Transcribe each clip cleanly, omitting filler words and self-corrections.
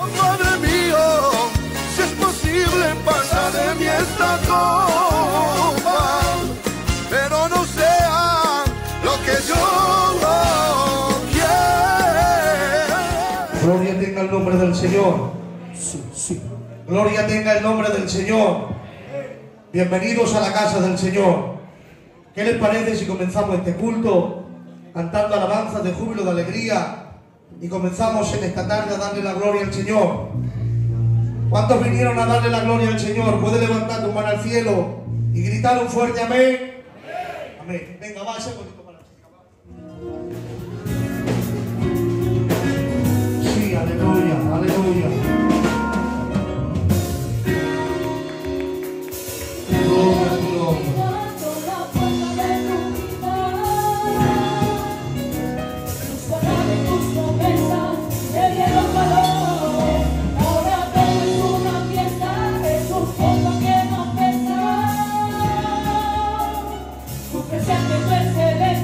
Padre mío, si es posible pasa de mí esta copa, pero no sea lo que yo quiero. Gloria tenga el nombre del Señor. Gloria tenga el nombre del Señor. Bienvenidos a la casa del Señor. ¿Qué les parece si comenzamos este culto cantando alabanzas de júbilo, de alegría? Y comenzamos en esta tarde a darle la gloria al Señor. ¿Cuántos vinieron a darle la gloria al Señor? Puede levantar tu mano al cielo y gritar un fuerte amén. Amén. Venga, va, ese bonito para la chica. Sí, aleluya, aleluya. Gloria a tu nombre. Presente tu excelente.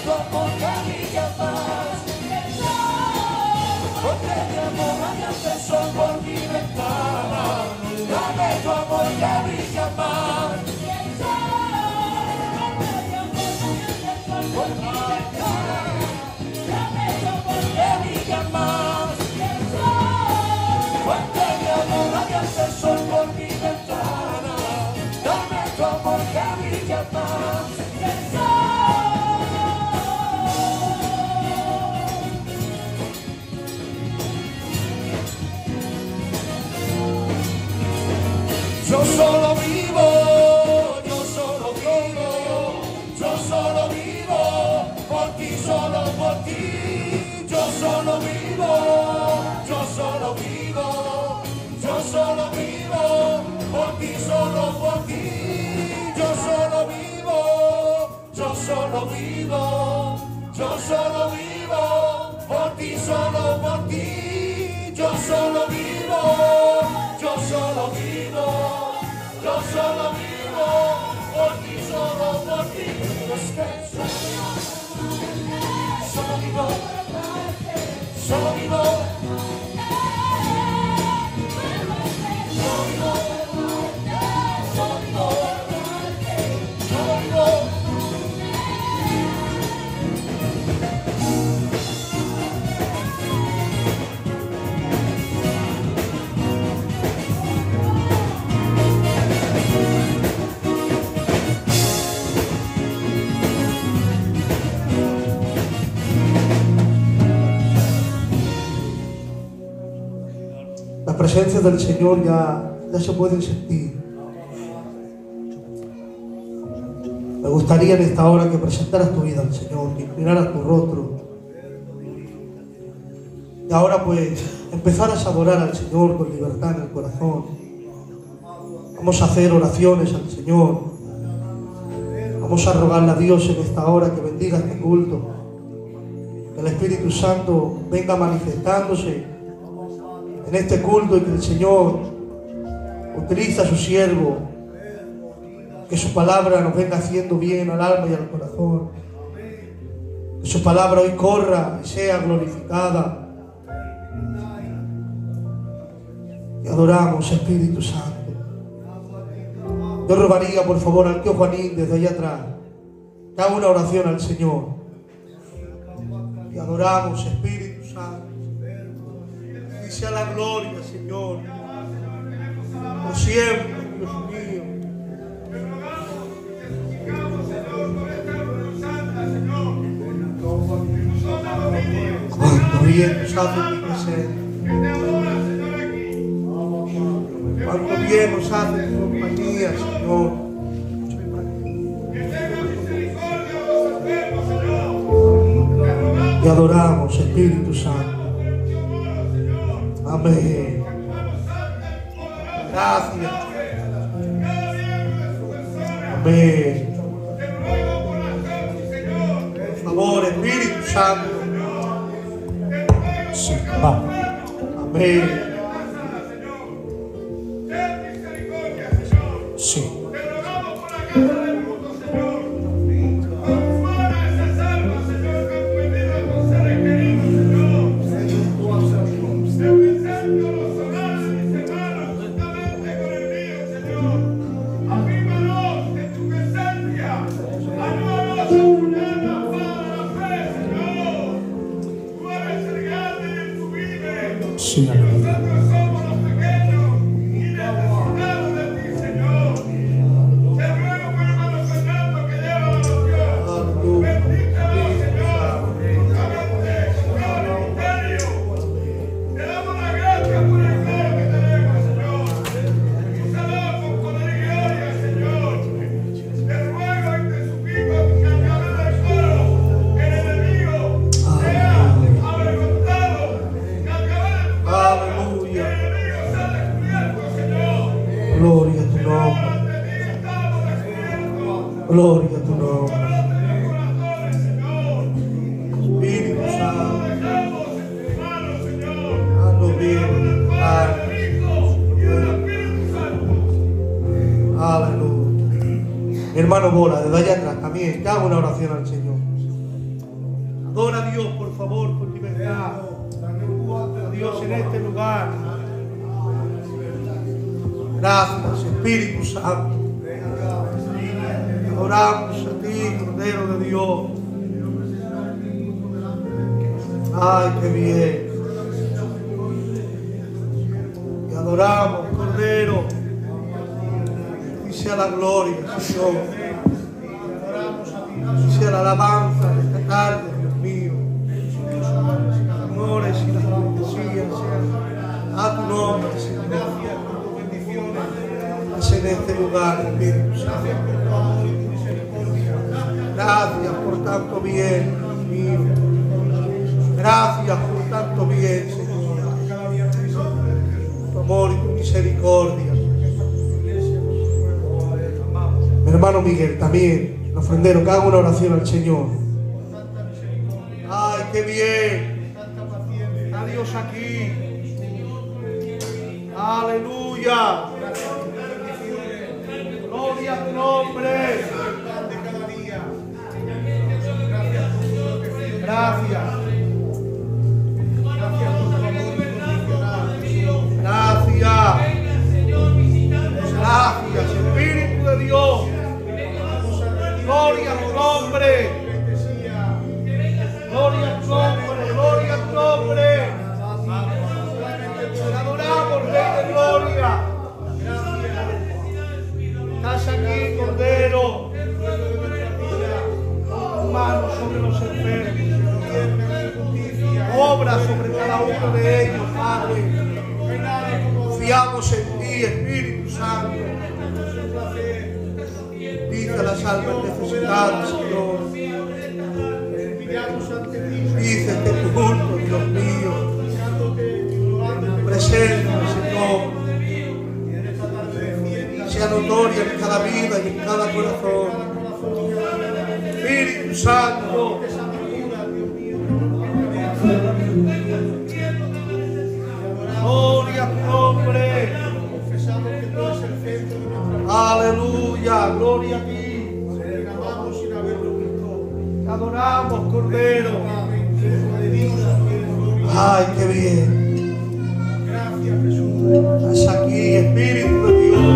tu amor que brilla más. Porque mi amor radiante el sol por mi ventana. Dame tu amor que brilla más. Por mi ventana. Dame tu amor que brilla más. Porque mi amor radiante el sol por mi ventana. Dame tu amor que brilla más. Yo solo vivo, yo solo vivo, yo solo vivo, por ti, solo por ti. Yo solo vivo, yo solo vivo, yo solo vivo, por ti, solo por ti. Yo solo vivo, yo solo vivo, yo solo vivo, por ti, solo por ti. Yo solo vivo, yo solo vivo. Yo solo vivo, por ti, solo por ti. Es que solo vivo, solo vivo, solo vivo, solo vivo, solo vivo. La presencia del Señor ya se puede sentir. Me gustaría en esta hora que presentaras tu vida al Señor, que inclinaras tu rostro. Y ahora pues empezaras a adorar al Señor con libertad en el corazón. Vamos a hacer oraciones al Señor. Vamos a rogarle a Dios en esta hora que bendiga este culto. Que el Espíritu Santo venga manifestándose en este culto y que el Señor utilice a su siervo, que su palabra nos venga haciendo bien al alma y al corazón, que su palabra hoy corra y sea glorificada. Y adoramos, Espíritu Santo. Yo rogaría por favor al tío Juanín desde allá atrás que haga una oración al Señor. Y adoramos, Espíritu Santo. Sea la gloria, Señor, por siempre, Dios mío. Cuánto bien nos hace tu presencia, cuánto bien nos hace tu compañía, Señor. Y adoramos, Espíritu Santo. Amén. Gracias. Amén. Por favor, Espíritu Santo. Sí, va. Amén. Sí. Sí, aleluya. Gloria a tu nombre. Gloria a tu nombre. Espíritu Santo. Hazlo bien. Aleluya. Mi hermano Bola, desde allá atrás también, que haga una oración al Señor. Adora a Dios, por favor, con libertad. A Dios en este lugar. Gracias, Espíritu Santo. Adoramos a ti, Cordero de Dios. Ay, qué bien. Y adoramos, Cordero. Y sea la gloria, Señor. Y sea la alabanza de esta tarde, Dios mío. Los honores y las bendecidas sean a tu nombre, Señor. Haz en este lugar, Espíritu Santo. Gracias por tanto bien, Dios mío. Gracias por tanto bien, Señor. Tu amor y tu misericordia. Mi hermano Miguel también, el ofrendero, que haga una oración al Señor. Ay, qué bien. Está Dios aquí. Aleluya. Gloria a tu nombre. Gracias. Gracias. Gracias, Espíritu de Dios. Gloria a tu nombre. Gloria a tu nombre. Gloria a tu nombre. Te adoramos, Rey de Gloria. Estás aquí, Cordero. Pon tu mano sobre los enfermos. Obra sobre cada uno de ellos, Padre. Confiamos en ti, Espíritu Santo. Bendice las almas necesitadas, Señor. Dice este culto, Dios mío. Presenta, Señor. Sea notoria en cada vida y en cada corazón. Espíritu Santo. Gloria a tu nombre. Aleluya, gloria a ti. Te adoramos, Cordero. Ay, qué bien. Estás aquí, Espíritu de Dios.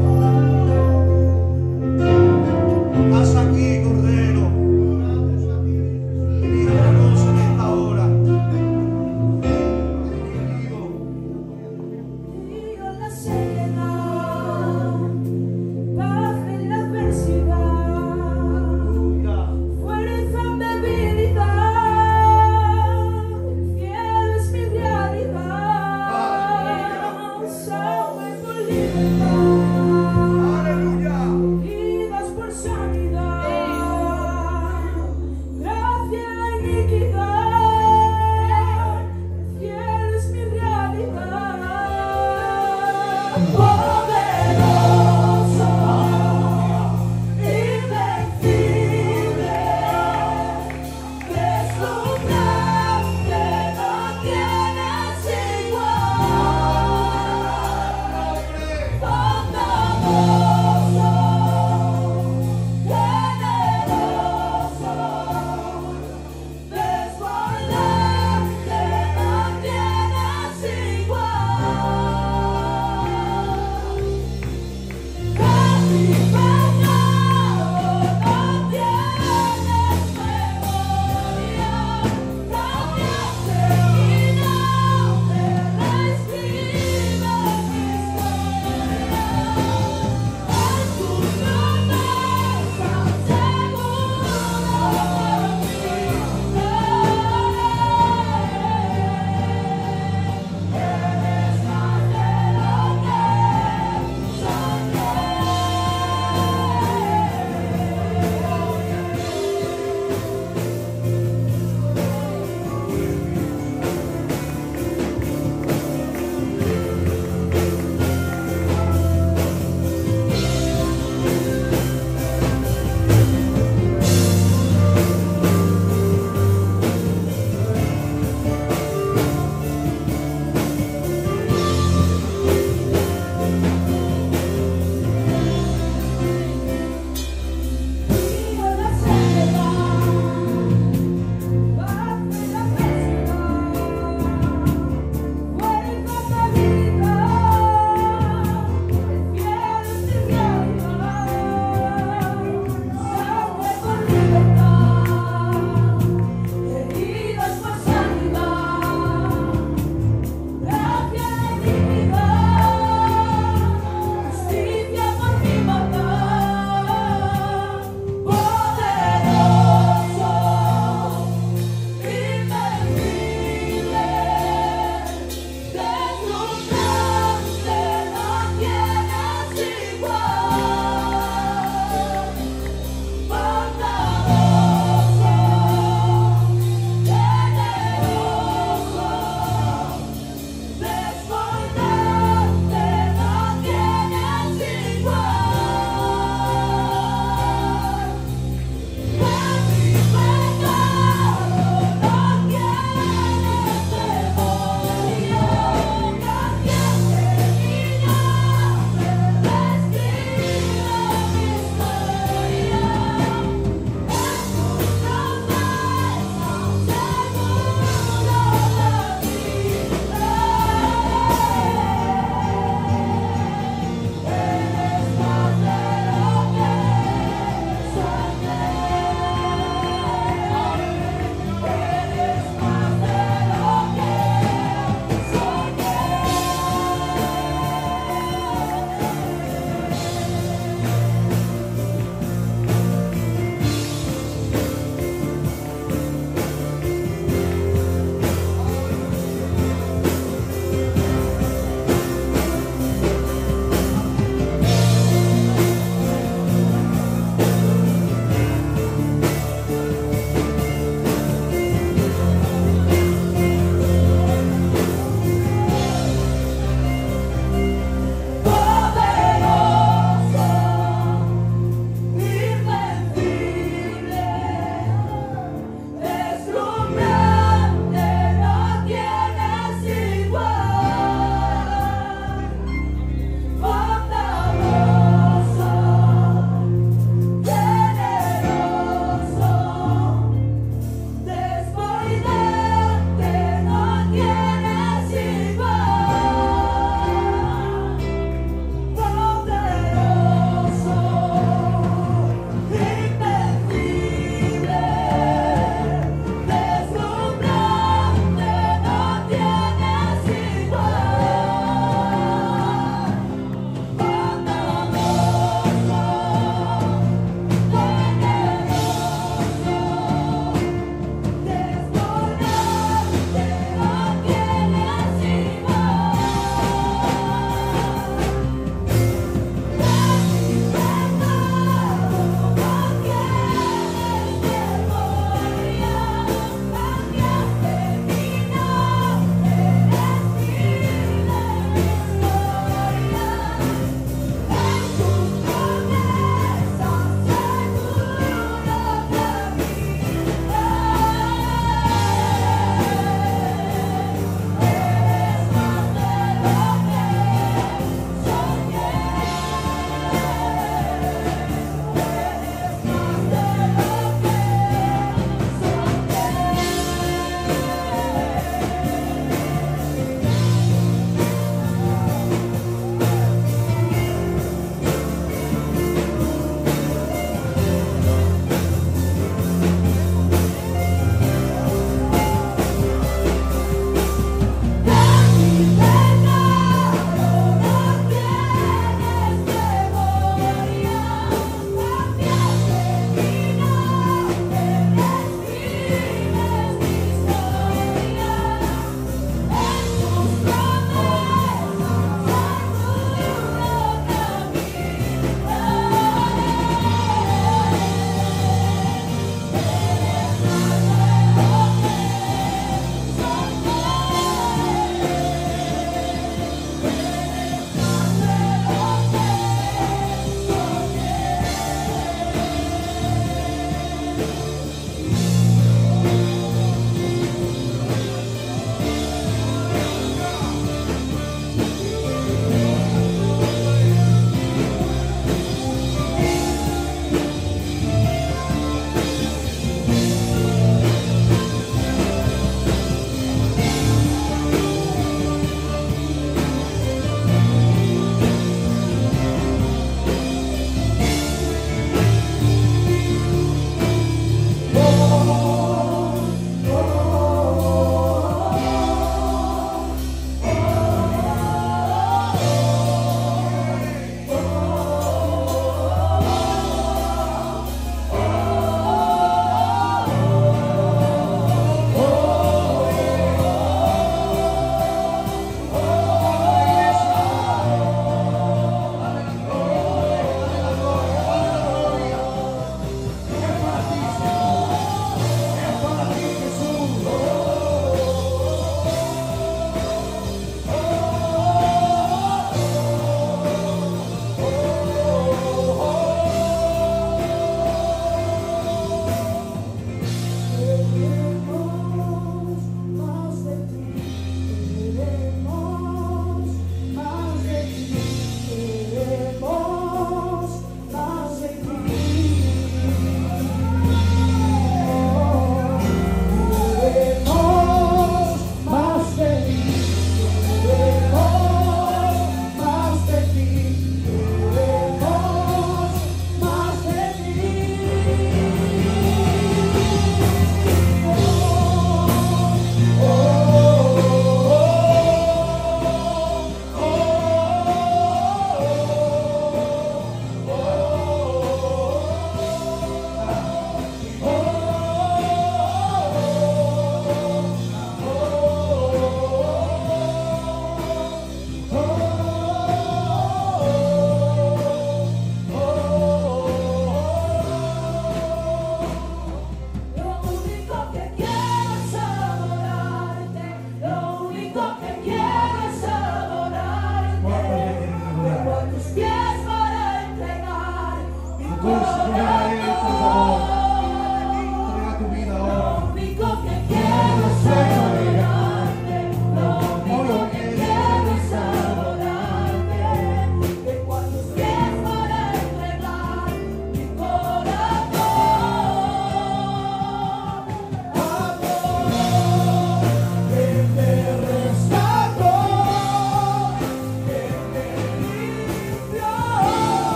Estás aquí, Cordero. Líbranos en esta hora. Salve por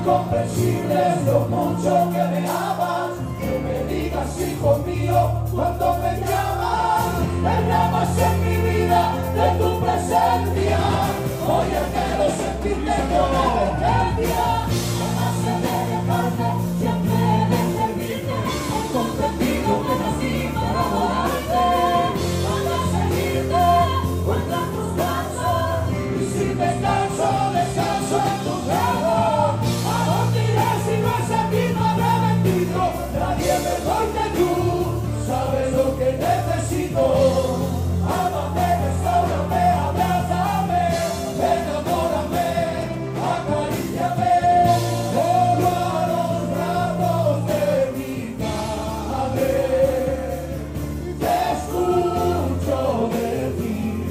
Incomprensible lo mucho que me amas, que me digas hijo mío cuando me llamas. Derramas en mi vida de tu presencia, hoy anhelo sentirte con emergencia. Jamás se me parte, siempre de servirte, he comprendido que nací para adorarte, para seguirte, cuenta tus pasos, y si descanso, descanso en tus brazos. ¿A dónde iré si no es aquí, Padre bendito? Nadie mejor que tú, sabes lo que necesito. Ámame, restaurame, abrázame, enamórame, acaríciame, vuelvo a los brazos de mi madre. Te escucho decir,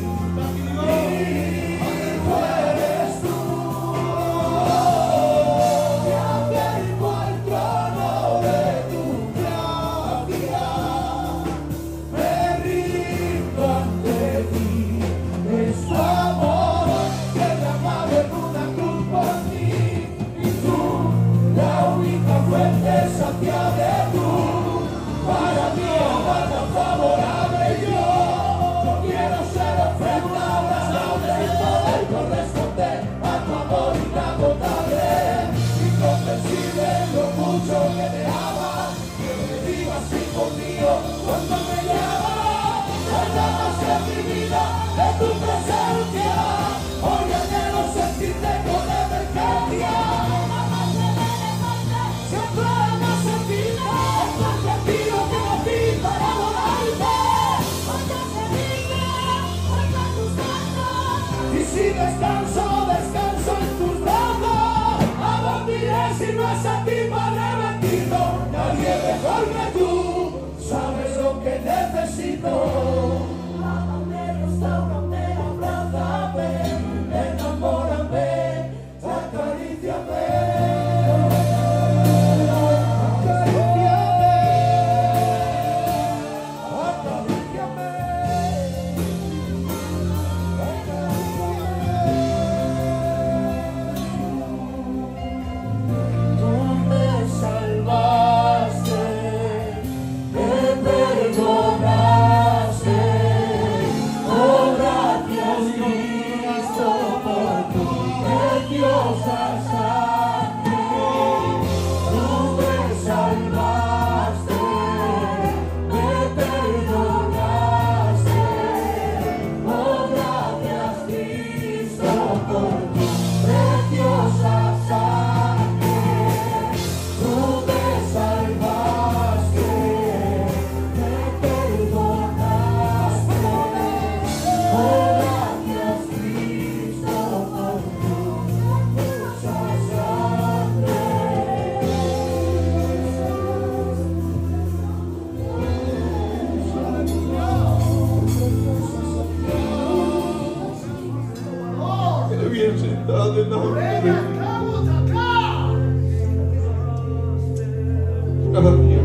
hijo eres tú. Me acerco al trono de tu gracia, me rindo ante ti. Es tu amor derramado en una cruz por mí, y tú, la única fuente saciable tú. Para mí, amada favorable, yo no quiero ser ofrenda, abrazable, sin poder corresponder a tu amor inagotable. Incomprensible lo mucho que me amas, que me digas hijo mío cuando me llamas. Derramas en mi vida de tu presencia, hoy anhelo sentirte con emergencia. Jamás se me parte, siempre me sentirte, es porque pido que nací para adorarte, para servirte, cuenta tus manos, y si descanso, descanso en tus brazos. ¿A dónde iré si no es a ti, Padre bendito? Nadie mejor que tú, sabes lo que necesito. Ámame, restaurame, abrázame, enamórame, acaríciame. Tú me salvaste, me perdonaste, oh gracias Cristo por tu preciosa sangre. Tú me salvaste, me perdonaste, oh gracias Cristo por tu preciosa sangre. Tú me salvaste, me perdonaste, oh gracias Cristo por tu preciosa sangre. Quede bien sentado en la nombre de Jesús. Gracias.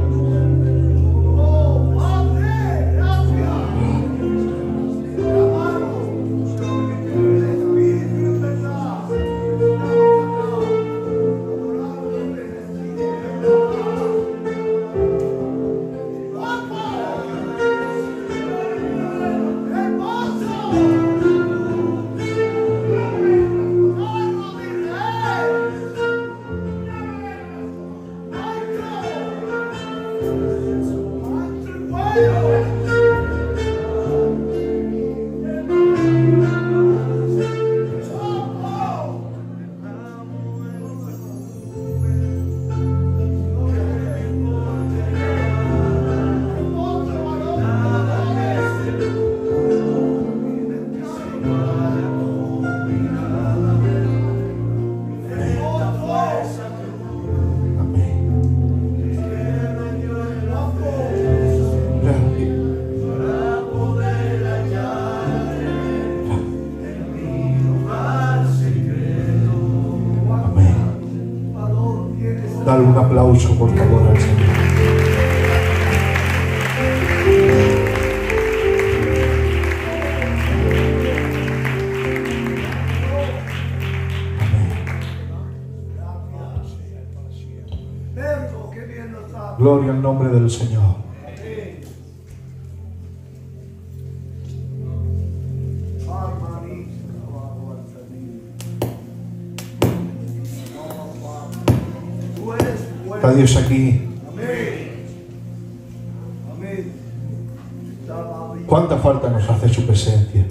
Dale un aplauso, por favor, al Señor. Amén. Gloria al nombre del Señor. Está Dios aquí. ¿Cuánta falta nos hace su presencia?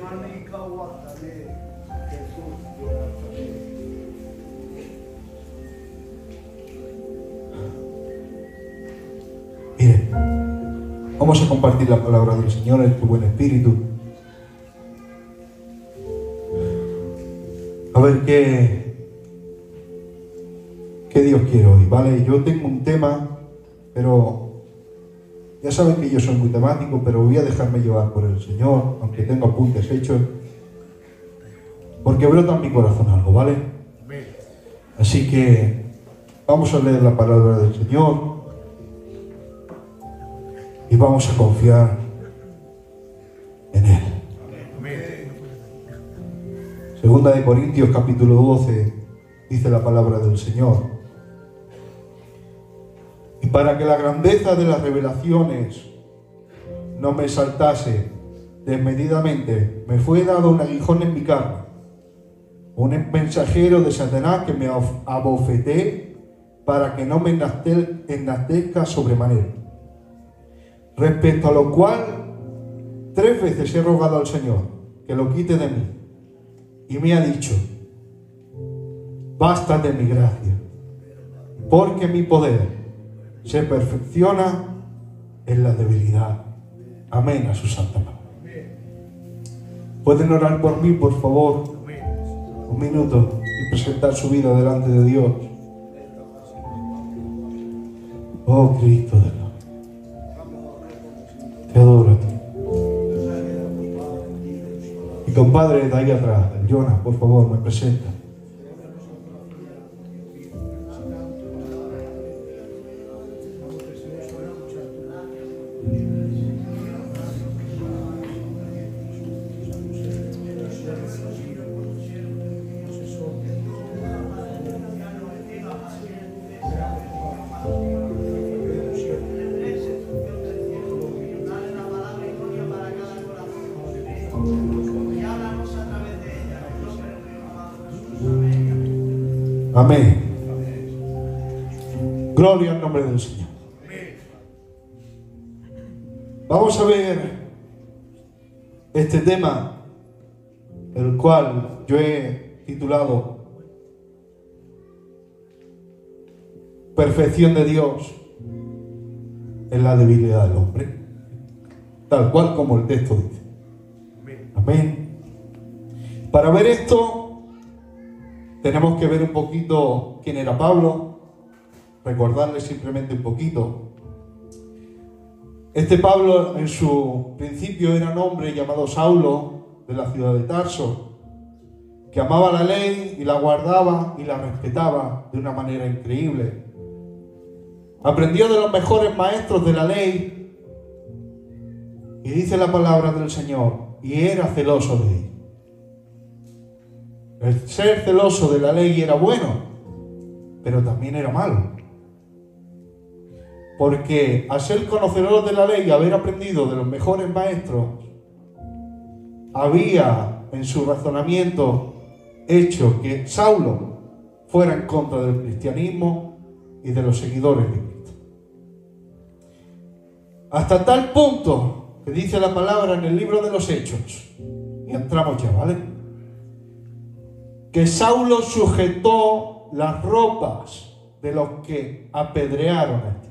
Mire, vamos a compartir la palabra del Señor en tu buen espíritu. A ver qué Dios quiere hoy, ¿vale? Yo tengo un tema, pero ya saben que yo soy muy temático, pero voy a dejarme llevar por el Señor, aunque tengo apuntes hechos, porque brota en mi corazón algo, ¿vale? Así que vamos a leer la palabra del Señor y vamos a confiar en Él. Segunda de Corintios capítulo 12 dice la palabra del Señor: y para que la grandeza de las revelaciones no me exaltase desmedidamente, me fue dado un aguijón en mi carne, un mensajero de Satanás que me abofeté para que no me enaltezca sobremanera. Respecto a lo cual 3 veces he rogado al Señor que lo quite de mí, y me ha dicho: bástate mi gracia, porque mi poder se perfecciona en la debilidad. Amén a su santa palabra. ¿Pueden orar por mí, por favor? Un minuto y presentar su vida delante de Dios. Oh Cristo de Dios, te adoro a ti. Y compadre de ahí atrás, Jonas, por favor, me presenta. Amén. Gloria al nombre del Señor. Vamos a ver este tema, el cual yo he titulado Perfección de Dios en la debilidad del hombre, tal cual como el texto dice. Amén. Para ver esto tenemos que ver un poquito quién era Pablo, recordarle simplemente un poquito. Este Pablo en su principio era un hombre llamado Saulo, de la ciudad de Tarso, que amaba la ley y la guardaba y la respetaba de una manera increíble. Aprendió de los mejores maestros de la ley y dice la palabra del Señor, y era celoso de ella. El ser celoso de la ley era bueno, pero también era malo. Porque al ser conocedor de la ley y haber aprendido de los mejores maestros, había en su razonamiento hecho que Saulo fuera en contra del cristianismo y de los seguidores de Cristo. Hasta tal punto que dice la palabra en el libro de los Hechos, y entramos ya, ¿vale?, que Saulo sujetó las ropas de los que apedrearon a este.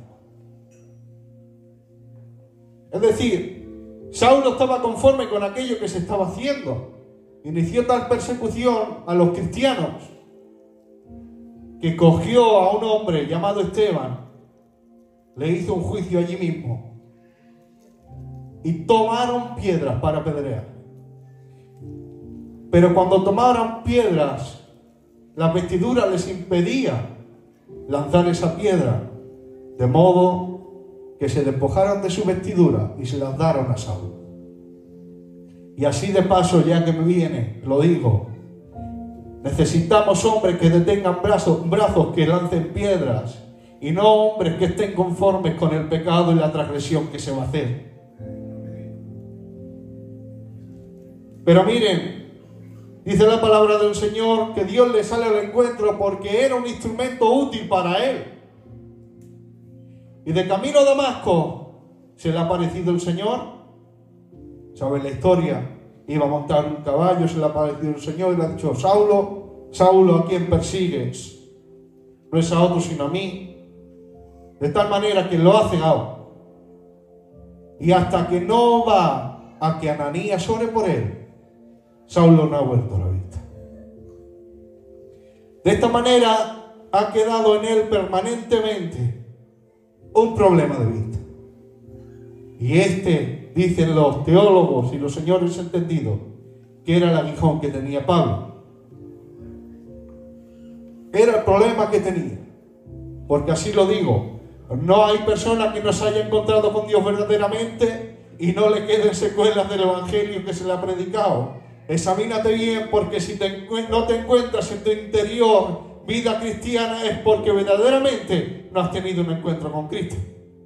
Es decir, Saulo estaba conforme con aquello que se estaba haciendo. Inició tal persecución a los cristianos que cogió a un hombre llamado Esteban, le hizo un juicio allí mismo y tomaron piedras para apedrear. Pero cuando tomaron piedras, la vestidura les impedía lanzar esa piedra, de modo que se despojaron de su vestidura y se las daron a Saulo. Y así de paso, ya que me viene, lo digo, necesitamos hombres que detengan brazos que lancen piedras y no hombres que estén conformes con el pecado y la transgresión que se va a hacer. Pero miren, dice la palabra del Señor que Dios le sale al encuentro porque era un instrumento útil para él. Y de camino a Damasco se le ha aparecido el Señor. ¿Saben la historia? Iba a montar un caballo, se le ha aparecido el Señor y le ha dicho: Saulo, Saulo, ¿a quién persigues? No es a otro sino a mí. De tal manera que lo ha cegado. Y hasta que no va a que Ananías ore por él, Saulo no ha vuelto a la vista. De esta manera ha quedado en él permanentemente un problema de vista. Y dicen los teólogos y los señores entendidos, que era el aguijón que tenía Pablo. Era el problema que tenía. Porque así lo digo, no hay persona que no se haya encontrado con Dios verdaderamente y no le queden secuelas del evangelio que se le ha predicado. Examínate bien, porque si no te encuentras en tu interior vida cristiana es porque verdaderamente no has tenido un encuentro con Cristo.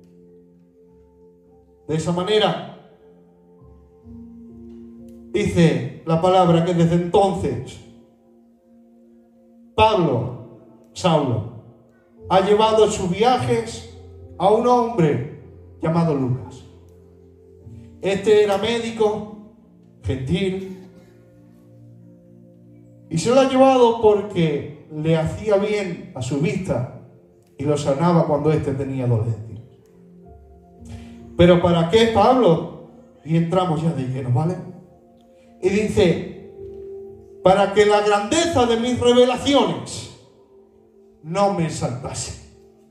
De esa manera, dice la palabra que desde entonces Saulo, ha llevado en sus viajes a un hombre llamado Lucas. Este era médico, gentil, y se lo ha llevado porque le hacía bien a su vista y lo sanaba cuando éste tenía dolencias. ¿Pero para qué, Pablo? Y entramos ya de lleno, ¿vale? Y dice: para que la grandeza de mis revelaciones no me exaltase.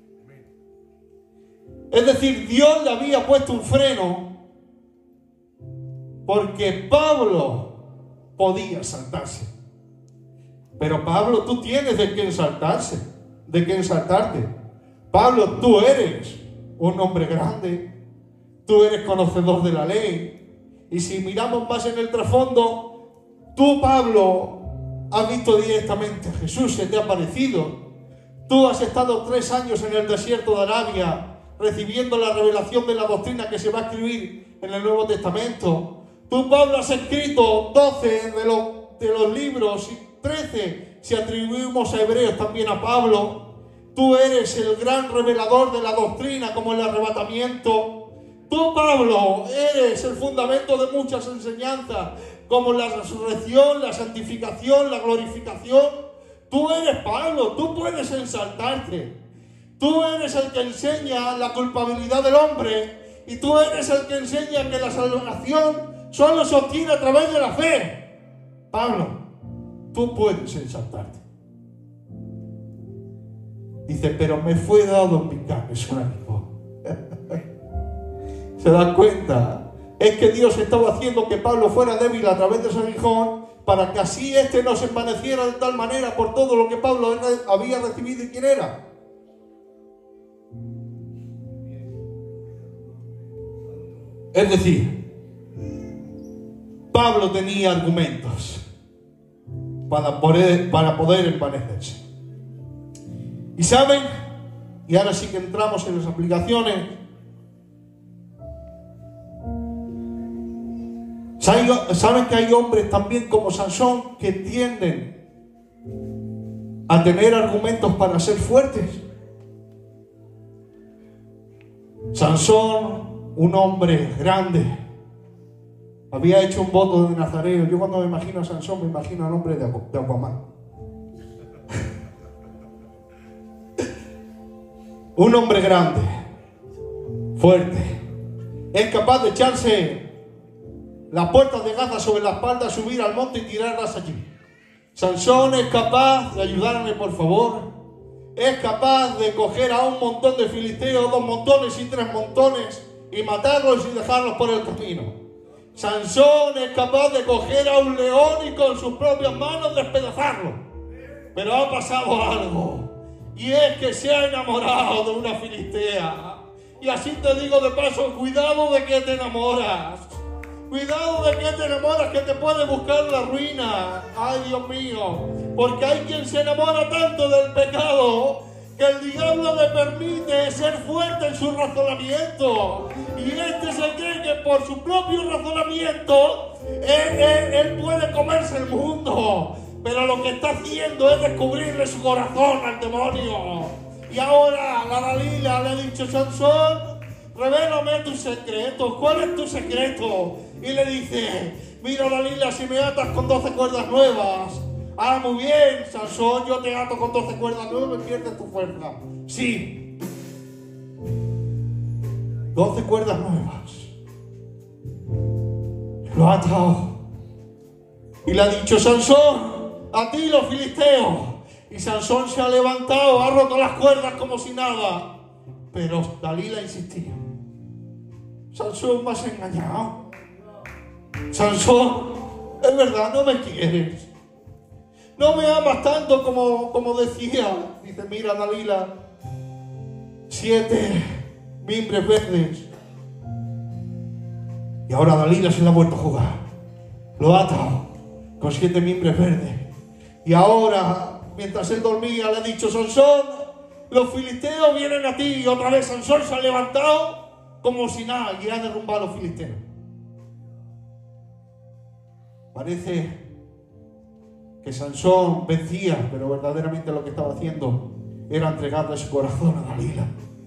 Es decir, Dios le había puesto un freno porque Pablo podía exaltarse. Pero Pablo, tú tienes de qué exaltarte. Pablo, tú eres un hombre grande, tú eres conocedor de la ley. Y si miramos más en el trasfondo, tú, Pablo, has visto directamente a Jesús, se te ha aparecido. Tú has estado 3 años en el desierto de Arabia, recibiendo la revelación de la doctrina que se va a escribir en el Nuevo Testamento. Tú, Pablo, has escrito 12 de los libros, y 13 si atribuimos a Hebreos también a Pablo. Tú eres el gran revelador de la doctrina, como el arrebatamiento. Tú, Pablo, eres el fundamento de muchas enseñanzas, como la resurrección, la santificación, la glorificación. Tú eres Pablo, tú puedes exaltarte. Tú eres el que enseña la culpabilidad del hombre, y tú eres el que enseña que la salvación solo se obtiene a través de la fe. Pablo, tú puedes exaltarte. Dice: pero me fue dado en mi carne un amigo. ¿Se dan cuenta? Es que Dios estaba haciendo que Pablo fuera débil a través de su aguijón, para que así no se envaneciera de tal manera por todo lo que Pablo había recibido y quién era. Es decir, Pablo tenía argumentos para poder envanecerse. Y saben, y ahora sí que entramos en las aplicaciones, saben que hay hombres también como Sansón que tienden a tener argumentos para ser fuertes. Sansón, un hombre grande, había hecho un voto de nazareo. Yo cuando me imagino a Sansón me imagino al hombre de Aquaman. Un hombre grande, fuerte, es capaz de echarse las puertas de Gaza sobre la espalda, subir al monte y tirarlas allí. Sansón es capaz de ayudarme, por favor. Es capaz de coger a un montón de filisteos, 2 montones y 3 montones, y matarlos y dejarlos por el camino. Sansón es capaz de coger a un león y con sus propias manos despedazarlo. Pero ha pasado algo, y es que se ha enamorado de una filistea. Y así te digo de paso, cuidado de que te enamoras. Cuidado de que te enamoras, que te puede buscar la ruina. Ay, Dios mío, porque hay quien se enamora tanto del pecado que el diablo le permite ser fuerte en su razonamiento. Y este se cree que por su propio razonamiento él puede comerse el mundo. Pero lo que está haciendo es descubrirle su corazón al demonio. Y ahora la Dalila le ha dicho: Sansón, revélame tus secretos. ¿Cuál es tu secreto? Y le dice: mira, Dalila, si me atas con 12 cuerdas nuevas. Ah, muy bien, Sansón, yo te ato con 12 cuerdas nuevas y pierdes tu fuerza. Sí. 12 cuerdas nuevas. Lo ha atado. Y le ha dicho: Sansón, a ti los filisteos. Y Sansón se ha levantado, ha roto las cuerdas como si nada. Pero Dalila insistía: Sansón, me has engañado. Sansón, es verdad, no me quieres. No me amas tanto como decía. Dice: mira, Dalila, 7 mimbres verdes. Y ahora Dalila se la ha vuelto a jugar. Lo ha atado con 7 mimbres verdes. Y ahora, mientras él dormía, le ha dicho: Sansón, los filisteos vienen a ti. Y otra vez Sansón se ha levantado como si nada y ha derrumbado a los filisteos. Parece que Sansón vencía, pero verdaderamente lo que estaba haciendo era entregarle su corazón a Dalila.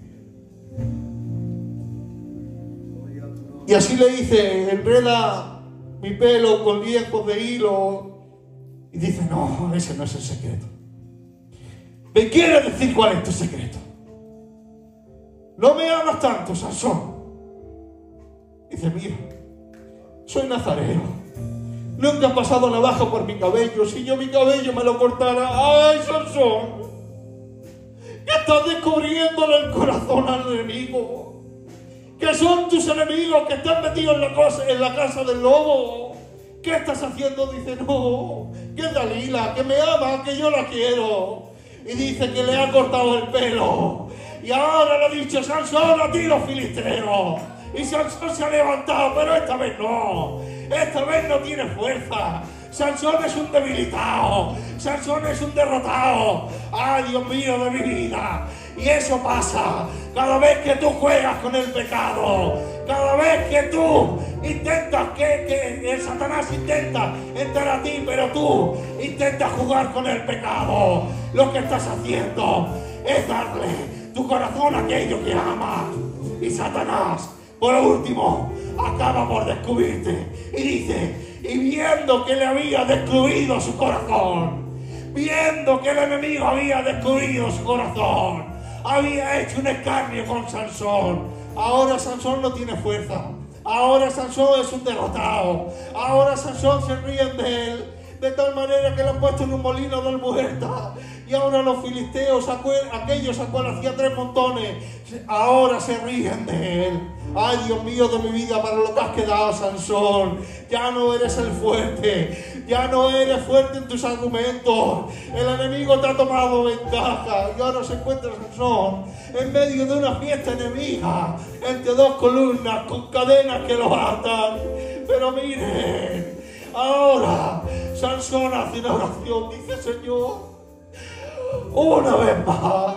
Y así le dice: enreda mi pelo con lienzos de hilo. Y dice: no, ese no es el secreto. ¿Me quieres decir cuál es tu secreto? No me amas tanto, Sansón. Dice: mira, soy nazareo. Nunca ha pasado navaja por mi cabello. Si yo mi cabello me lo cortara. ¡Ay, Sansón! Que estás descubriéndole el corazón al enemigo. Que son tus enemigos que están metidos en la casa del lobo. ¿Qué estás haciendo? Dice: no, que es Dalila, que me ama, que yo la quiero. Y dice que le ha cortado el pelo. Y ahora le ha dicho: Sansón, a ti los filisteos. Y Sansón se ha levantado, pero esta vez no. Esta vez no tiene fuerza. Sansón es un debilitado. Sansón es un derrotado. ¡Ay, Dios mío de mi vida! Y eso pasa cada vez que tú juegas con el pecado. Cada vez que tú intentas que el Satanás intenta entrar a ti, pero tú intentas jugar con el pecado. Lo que estás haciendo es darle tu corazón a aquello que amas. Y Satanás, por último, acaba por descubrirte. Y dice: y viendo que le había descubierto su corazón, viendo que el enemigo había descubierto su corazón, había hecho un escarnio con Sansón. Ahora Sansón no tiene fuerza. Ahora Sansón es un derrotado. Ahora Sansón se ríen de él, de tal manera que lo han puesto en un molino de almuerta. Y ahora los filisteos, aquellos a cuales hacía 3 montones, ahora se ríen de él. Ay, Dios mío de mi vida, para lo que has quedado, Sansón. Ya no eres el fuerte. Ya no eres fuerte en tus argumentos. El enemigo te ha tomado ventaja. Y ahora se encuentra Sansón en medio de una fiesta enemiga, entre 2 columnas con cadenas que lo atan. Pero miren, ahora Sansón hace una oración. Dice: Señor, una vez más,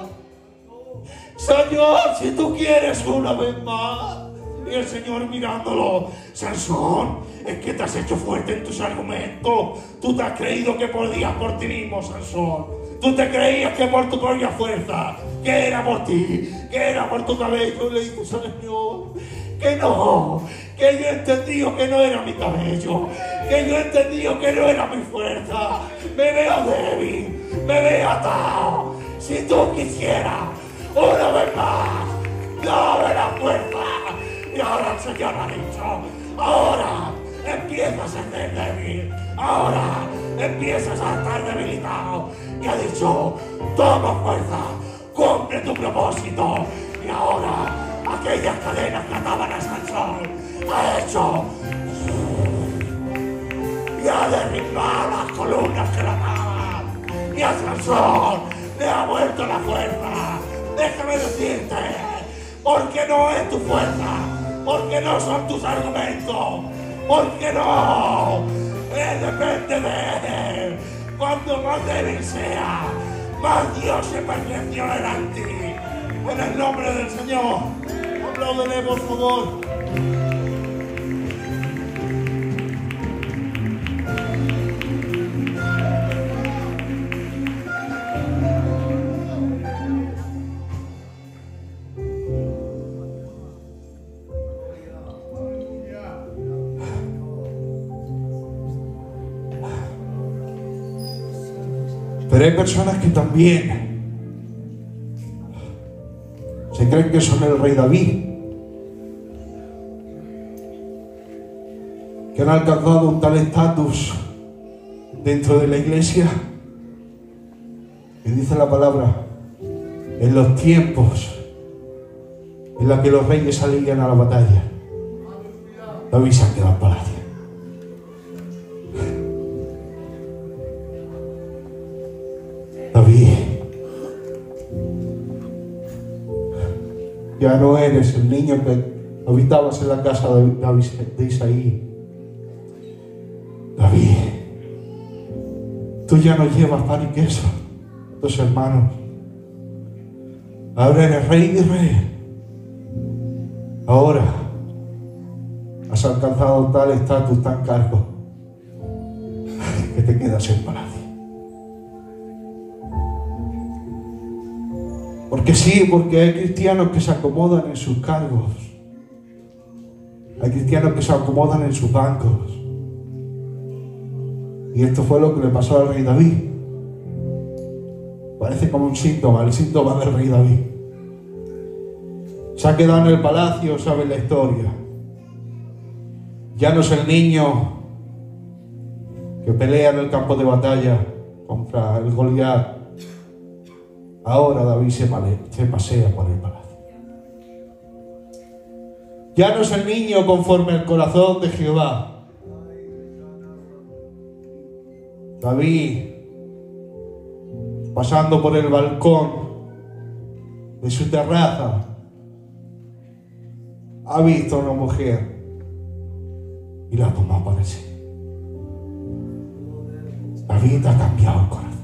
Señor, si tú quieres una vez más. Y el Señor mirándolo: Sansón, es que te has hecho fuerte en tus argumentos. Tú te has creído que podías por ti mismo, Sansón. Tú te creías que por tu propia fuerza, que era por ti, que era por tu cabello. Y le dice: Señor, que no, que yo he entendido que no era mi cabello, que yo he entendido que no era mi fuerza. Me veo débil, me veo atado. Si tú quisieras una vez más, dame la fuerza. Y ahora el Señor ha dicho: ahora empiezas a ser débil, ahora empiezas a estar debilitado. Y ha dicho: toma fuerza, cumple tu propósito. Y ahora aquellas cadenas que ataban a Sansón ha hecho y ha derribado las columnas que la ataban. Y a Sansón le ha vuelto la fuerza. Déjame decirte, porque no es tu fuerza, porque no son tus argumentos, porque no, depende de él. Cuanto más débil sea, más Dios se perfeccionará en ti. En el nombre del Señor. Apláudele, por favor. Pero hay personas que también se creen que son el rey David, que han alcanzado un tal estatus dentro de la iglesia, y dice la palabra, en los tiempos en los que los reyes salían a la batalla, David se ha quedado en palacio. David, ya no eres el niño que habitabas en la casa de Isaí. David, tú ya no llevas pan y queso, tus hermanos. Ahora eres rey de Israel. Ahora has alcanzado tal estatus, tan cargo, que te quedas en palacio. Porque sí, porque hay cristianos que se acomodan en sus cargos. Hay cristianos que se acomodan en sus bancos. Y esto fue lo que le pasó al rey David. Parece como un síntoma, el síntoma del rey David. Se ha quedado en el palacio, saben la historia. Ya no es el niño que pelea en el campo de batalla contra el Goliat. Ahora David se pasea por el palacio. Ya no es el niño conforme al corazón de Jehová. David, pasando por el balcón de su terraza, ha visto a una mujer y la ha tomado para sí. David ha cambiado el corazón.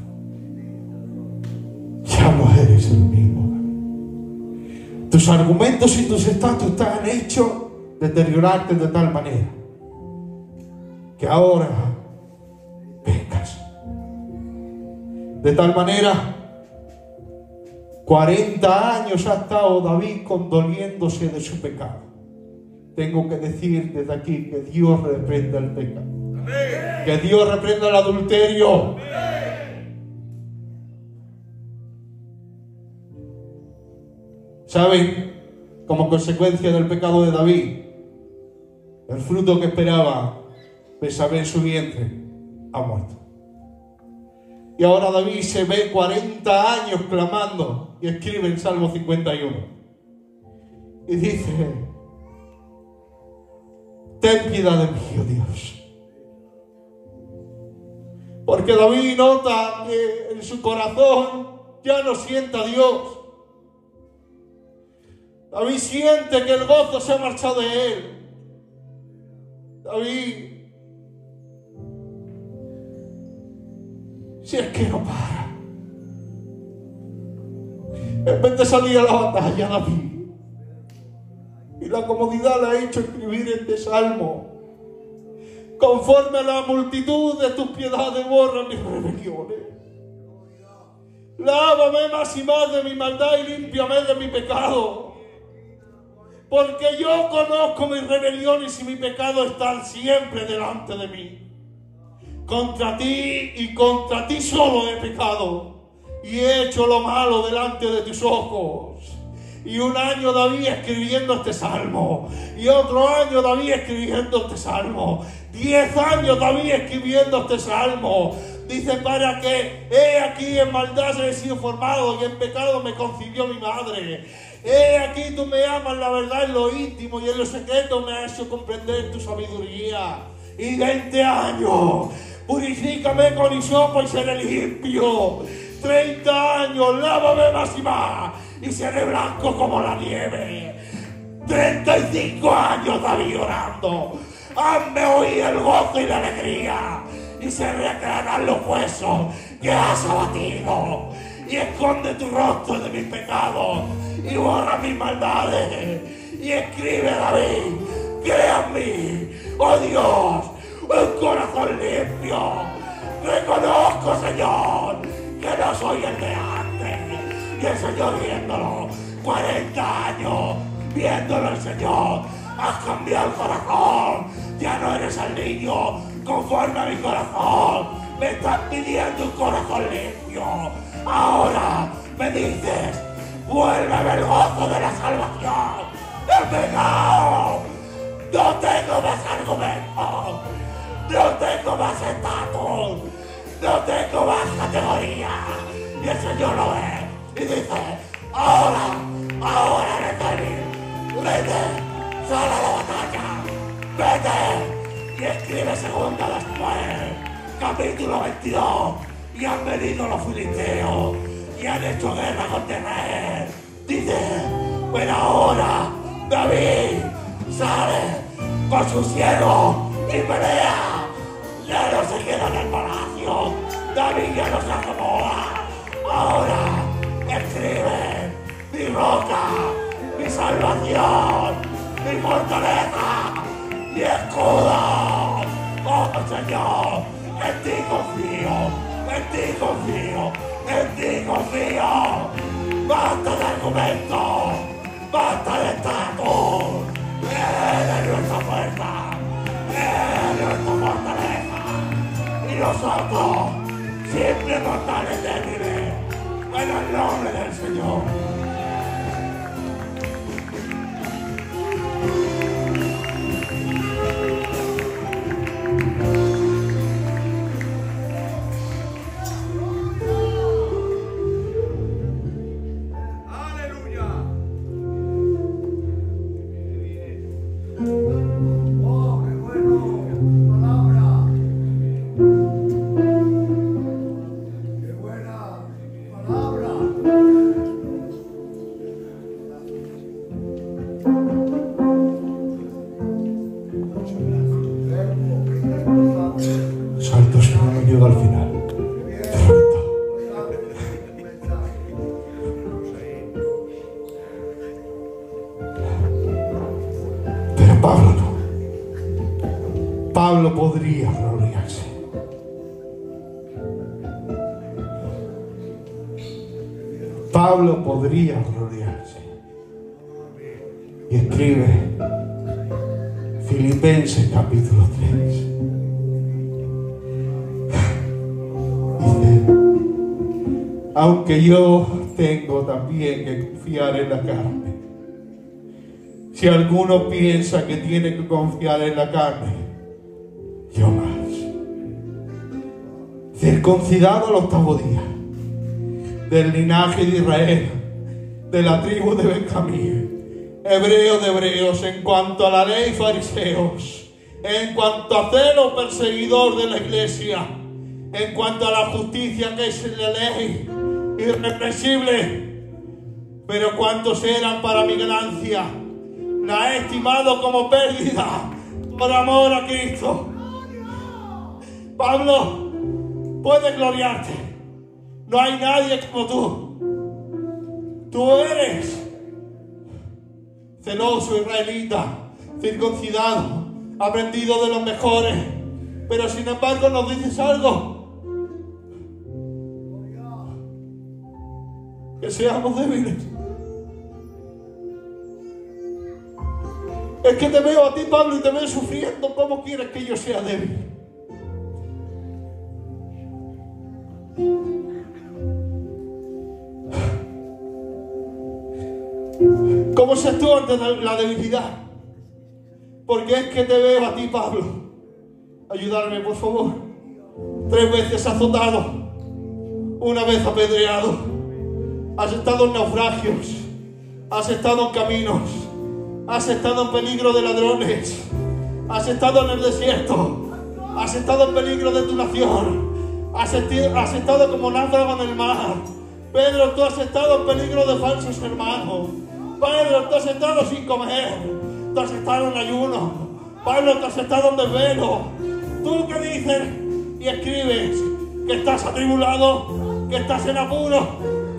Ya no eres el mismo. Tus argumentos y tus estatus te han hecho deteriorarte de tal manera que ahora pecas. De tal manera, 40 años ha estado David condoliéndose de su pecado. Tengo que decir desde aquí que Dios reprenda el pecado. Amén. Que Dios reprenda el adulterio. Amén. ¿Saben? Como consecuencia del pecado de David, el fruto que esperaba Betsabé en su vientre ha muerto. Y ahora David se ve 40 años clamando y escribe en Salmo 51. Y dice: ten piedad de mí, oh Dios. Porque David nota que en su corazón ya no siente a Dios. David siente que el gozo se ha marchado de él. David, si es que no para. En vez de salir a la batalla, David, y la comodidad le ha hecho escribir este salmo: conforme a la multitud de tus piedades borra mis rebeliones. Lávame más y más de mi maldad y límpiame de mi pecado. Porque yo conozco mis rebeliones y mi pecado están siempre delante de mí. Contra ti y contra ti solo he pecado y he hecho lo malo delante de tus ojos. Y un año David escribiendo este salmo, y otro año David escribiendo este salmo, 10 años David escribiendo este salmo. Dice: para que he aquí en maldad he sido formado y en pecado me concibió mi madre. He aquí tú me amas la verdad en lo íntimo y en lo secreto me has hecho comprender tu sabiduría. Y 20 años, purifícame con hisopo y seré limpio. 30 años, lávame más y más y seré blanco como la nieve. 35 años David orando: hazme oír el gozo y la alegría y se recrearán los huesos que has abatido. y esconde tu rostro de mis pecados y borra mis maldades. Y escribe, David, crea en mí, oh Dios, un corazón limpio. Reconozco, Señor, que no soy el de antes. Y el Señor viéndolo, 40 años, viéndolo el Señor, has cambiado el corazón. Ya no eres el niño conforme a mi corazón. Me estás pidiendo un corazón limpio. Ahora me dices, vuélveme el gozo de la salvación. ¡He pecado! No tengo más argumentos. No tengo más estatus. No tengo más categoría. Y el Señor lo ve y dice, ahora vete, sal a la batalla, vete. Y escribe segunda después, capítulo 22. Y han venido los filisteos y han hecho guerra contra Israel. Dice, pero ahora David sale con su siervo y pelea. Ya no se queda en el palacio. David ya no se acomoda. Ahora escribe mi roca, mi salvación, mi fortaleza, mi escudo. Oh Señor, en ti confío, en ti confío, en ti confío. Basta de argumentos, basta de estatus. Eres nuestra fuerza, eres nuestra fortaleza. Y nosotros, siempre mortales débiles, en el nombre del Señor. Saltos que no me llego al final. Pero Pablo no. Pablo podría gloriarse. Pablo podría gloriarse. Y escribe Filipenses capítulo 3. Dice, aunque yo tengo también que confiar en la carne. Si alguno piensa que tiene que confiar en la carne, yo más. Circuncidado al 8º día, del linaje de Israel, de la tribu de Benjamín, hebreo de hebreos, en cuanto a la ley, fariseos, en cuanto a celo, perseguidor de la iglesia, en cuanto a la justicia que es la ley, irrepresible. Pero cuantos eran para mi ganancia, la he estimado como pérdida por amor a Cristo. Pablo, puedes gloriarte. No hay nadie como tú. Tú eres celoso israelita, circuncidado, aprendido de los mejores. Pero sin embargo nos dices algo. Que seamos débiles. Es que te veo a ti, Pablo, y te veo sufriendo. ¿Cómo quieres que yo sea débil? ¿Cómo se actúa ante la debilidad? Porque es que te veo a ti, Pablo. Ayudarme, por favor. 3 veces azotado, 1 vez apedreado. Has estado en naufragios, has estado en caminos, has estado en peligro de ladrones, has estado en el desierto, has estado en peligro de tu nación, has estado como náufrago en el mar. Pedro, tú has estado en peligro de falsos hermanos. Pedro, tú has estado sin comer, tú has estado en ayuno. Pablo, tú has estado en desvelo. Tú que dices y escribes que estás atribulado, que estás en apuro,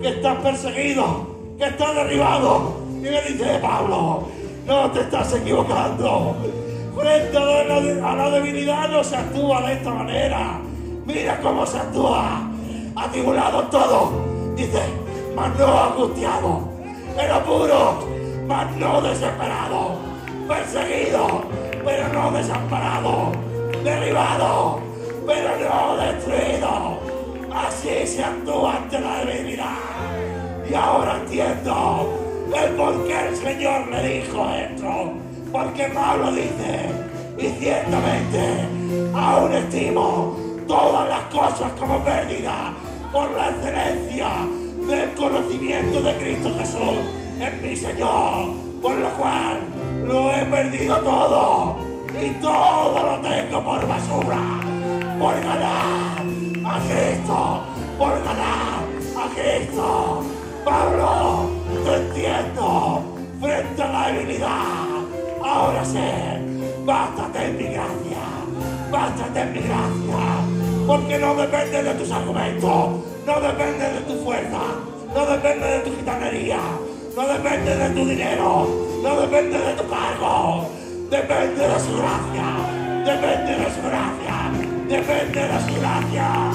que estás perseguido, que estás derribado. Y me dice: Pablo, no te estás equivocando. Frente a la debilidad no se actúa de esta manera. Mira cómo se actúa. Atribulado todo, dice, mas no angustiado, en apuro, mas no desesperado, perseguido, pero no desamparado, derribado, pero no destruido. Así se actúa ante la debilidad. Y ahora entiendo el por qué el Señor le dijo esto. Porque Pablo dice, y ciertamente aún estimo todas las cosas como pérdidas por la excelencia del conocimiento de Cristo Jesús en mi Señor, por lo cual lo he perdido todo y todo lo tengo por basura, por ganar a Cristo, por ganar a Cristo. Pablo, te entiendo frente a la debilidad. Ahora sé, bástate en mi gracia, bástate en mi gracia, porque no depende de tus argumentos, no depende de tu fuerza, no depende de tu gitanería, no depende de tu dinero, no depende de tu cargo, depende de su gracia, depende de su gracia, depende de su gracia.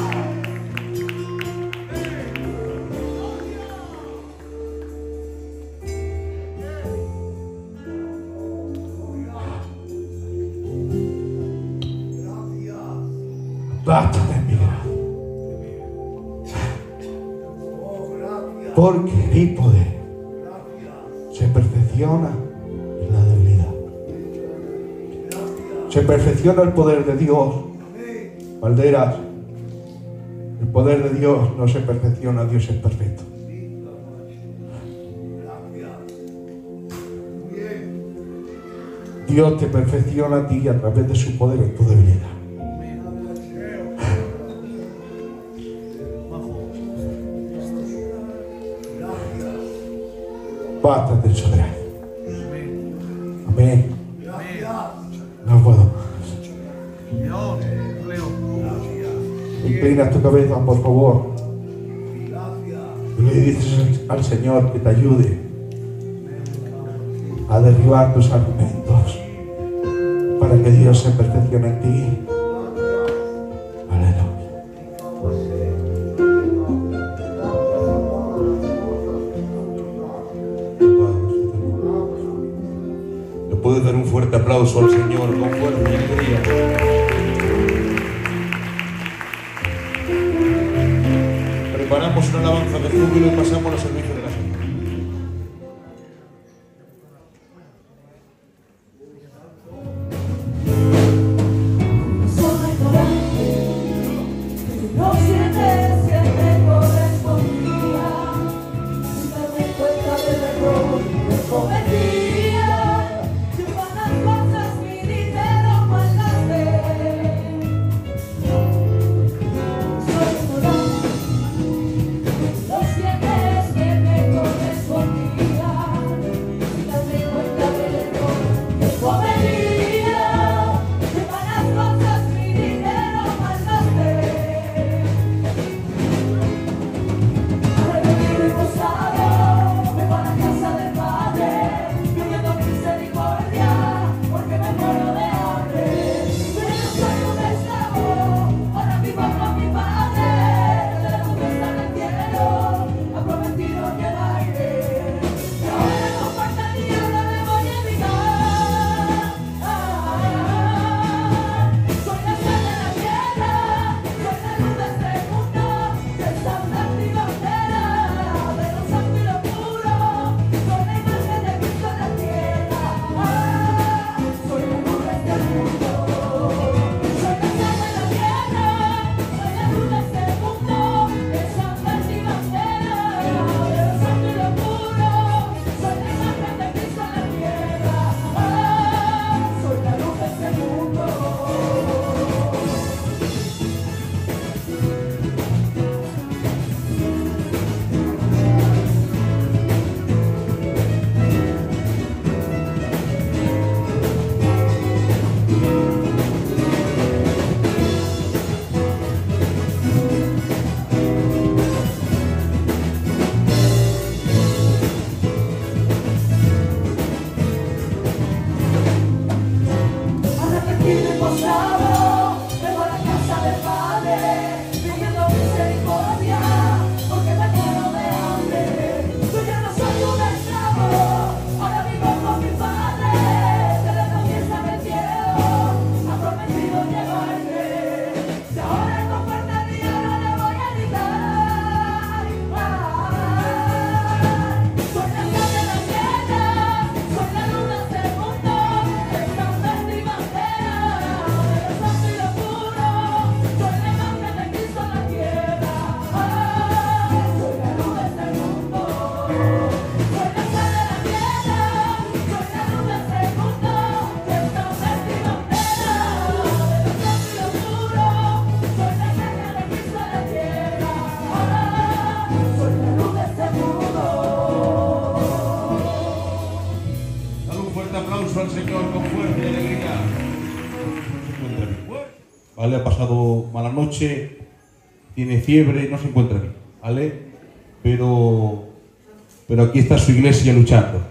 Bástate en mi gracia. Porque mi poder se perfecciona en la debilidad. Se perfecciona el poder de Dios. Valderas, el poder de Dios no se perfecciona, Dios es perfecto. Dios te perfecciona a ti a través de su poder en tu debilidad. Bástate en su gracia. Amén. No puedo. Inclina tu cabeza, por favor. Y le dices al Señor que te ayude a derribar tus argumentos para que Dios se perfeccione en ti. Puede dar un fuerte aplauso al Señor con fuerza y alegría. Preparamos una alabanza de júbilo y pasamos al servicio de la Señora. Que me Señor con fuerza y alegría. ¿Vale? Ha pasado mala noche, tiene fiebre, no se encuentra bien, ¿vale? Pero aquí está su iglesia luchando.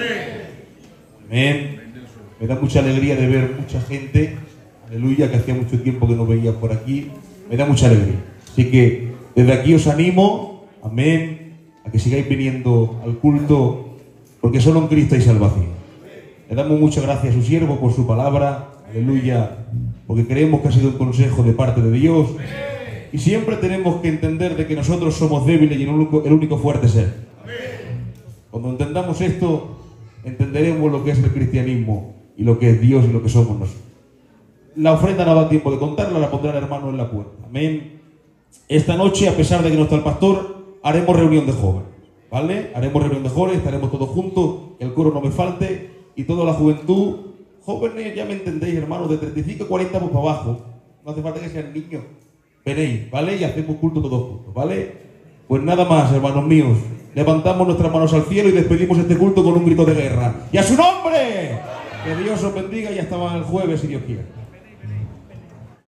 Amén. Me da mucha alegría de ver mucha gente, aleluya, que hacía mucho tiempo que no veía por aquí. Me da mucha alegría. Así que desde aquí os animo, amén, a que sigáis viniendo al culto, porque solo en Cristo hay salvación. Le damos muchas gracias a su siervo por su palabra, aleluya, porque creemos que ha sido un consejo de parte de Dios. Y siempre tenemos que entender de que nosotros somos débiles y el único fuerte es Él. Cuando entendamos esto, entenderemos lo que es el cristianismo y lo que es Dios y lo que somos nosotros. La ofrenda no da tiempo de contarla, la pondrá el hermano en la puerta. Amén. Esta noche, a pesar de que no está el pastor, haremos reunión de jóvenes, ¿vale? Haremos reunión de jóvenes, estaremos todos juntos, que el coro no me falte, y toda la juventud, jóvenes, ya me entendéis, hermanos, de 35 a 40 para abajo, no hace falta que sean niños, veréis, ¿vale? Y hacemos culto todos juntos, ¿vale? Pues nada más, hermanos míos, levantamos nuestras manos al cielo y despedimos este culto con un grito de guerra. ¡Y a su nombre! Que Dios os bendiga y hasta el jueves, si Dios quiere.